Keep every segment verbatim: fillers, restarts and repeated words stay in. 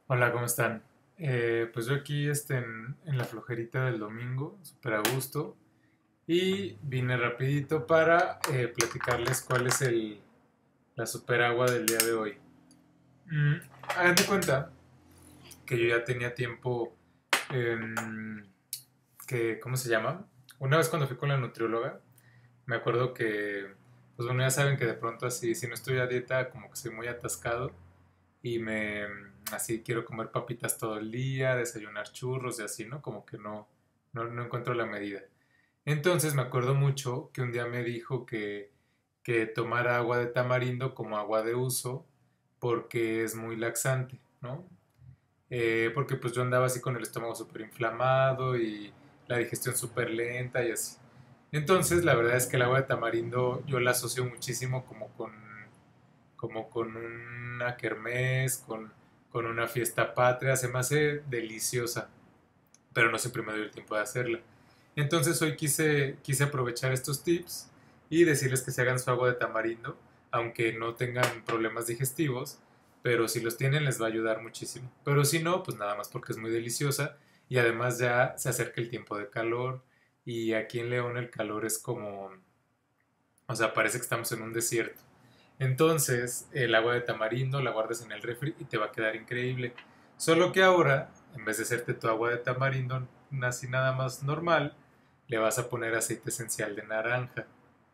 Hola, ¿cómo están? Eh, pues yo aquí este, en, en la flojerita del domingo, súper a gusto, y vine rapidito para eh, platicarles cuál es el, la super agua del día de hoy. Mm, Hagan de cuenta que yo ya tenía tiempo, em, que, ¿cómo se llama? Una vez cuando fui con la nutrióloga, me acuerdo que, pues bueno, ya saben que de pronto así, si no estoy a dieta, como que soy muy atascado y me así quiero comer papitas todo el día, desayunar churros y así, ¿no? Como que no, no, no encuentro la medida. Entonces me acuerdo mucho que un día me dijo que, que tomara agua de tamarindo como agua de uso porque es muy laxante, ¿no? Eh, porque pues yo andaba así con el estómago súper inflamado y la digestión súper lenta y así. Entonces la verdad es que el agua de tamarindo yo la asocio muchísimo como con como con una kermés, con, con una fiesta patria, se me hace deliciosa, pero no siempre me doy el tiempo de hacerla. Entonces hoy quise, quise aprovechar estos tips y decirles que se hagan su agua de tamarindo, aunque no tengan problemas digestivos, pero si los tienen les va a ayudar muchísimo. Pero si no, pues nada más porque es muy deliciosa y además ya se acerca el tiempo de calor y aquí en León el calor es como, o sea, parece que estamos en un desierto. Entonces, el agua de tamarindo la guardas en el refri y te va a quedar increíble. Solo que ahora, en vez de hacerte tu agua de tamarindo así nada más normal, le vas a poner aceite esencial de naranja.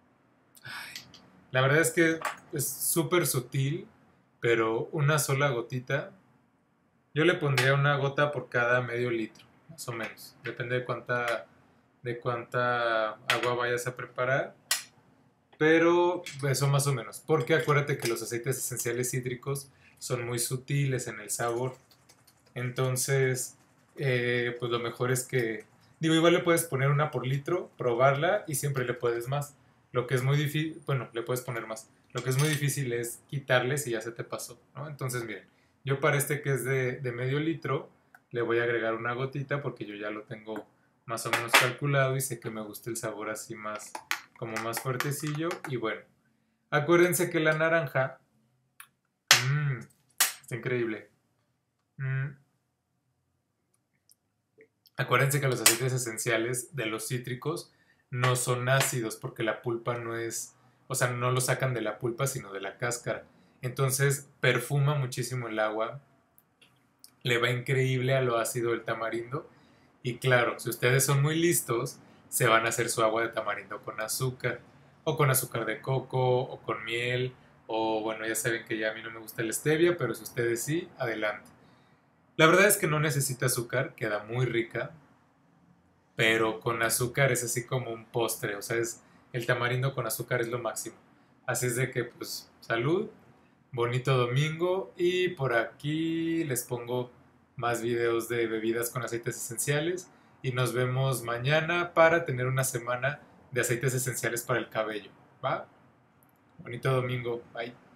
La verdad es que es súper sutil, pero una sola gotita, yo le pondría una gota por cada medio litro, más o menos. Depende de cuánta, de cuánta agua vayas a preparar. Pero eso más o menos, porque acuérdate que los aceites esenciales cítricos son muy sutiles en el sabor. Entonces, eh, pues lo mejor es que, digo, igual le puedes poner una por litro, probarla y siempre le puedes más. Lo que es muy difícil, bueno, le puedes poner más. Lo que es muy difícil es quitarle si ya se te pasó, ¿no? Entonces, miren, yo para este que es de, de medio litro, le voy a agregar una gotita porque yo ya lo tengo más o menos calculado y sé que me gusta el sabor así más, como más fuertecillo. Y bueno, acuérdense que la naranja, mmm, está increíble. Mm, Acuérdense que los aceites esenciales de los cítricos no son ácidos porque la pulpa no es, o sea, no lo sacan de la pulpa sino de la cáscara. Entonces perfuma muchísimo el agua, le va increíble a lo ácido del tamarindo y claro, si ustedes son muy listos, se van a hacer su agua de tamarindo con azúcar o con azúcar de coco o con miel o bueno, ya saben que ya a mí no me gusta la stevia, pero si ustedes sí, adelante. La verdad es que no necesita azúcar, queda muy rica, pero con azúcar es así como un postre, o sea, es el tamarindo con azúcar es lo máximo. Así es de que, pues, salud, bonito domingo y por aquí les pongo más videos de bebidas con aceites esenciales y nos vemos mañana para tener una semana de aceites esenciales para el cabello, ¿va? Bonito domingo, bye.